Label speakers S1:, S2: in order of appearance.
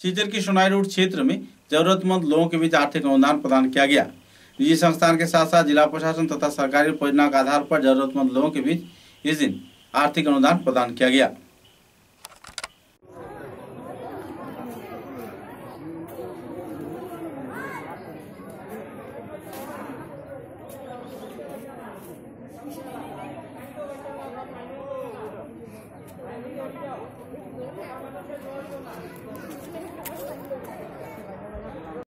S1: सीचर की सोनाई रोड क्षेत्र में जरूरतमंद लोगों के बीच आर्थिक अनुदान प्रदान किया गया। निजी संस्थान के साथ साथ जिला प्रशासन तथा सरकारी परियोजना के आधार पर जरूरतमंद लोगों के बीच इस दिन आर्थिक अनुदान प्रदान किया गया।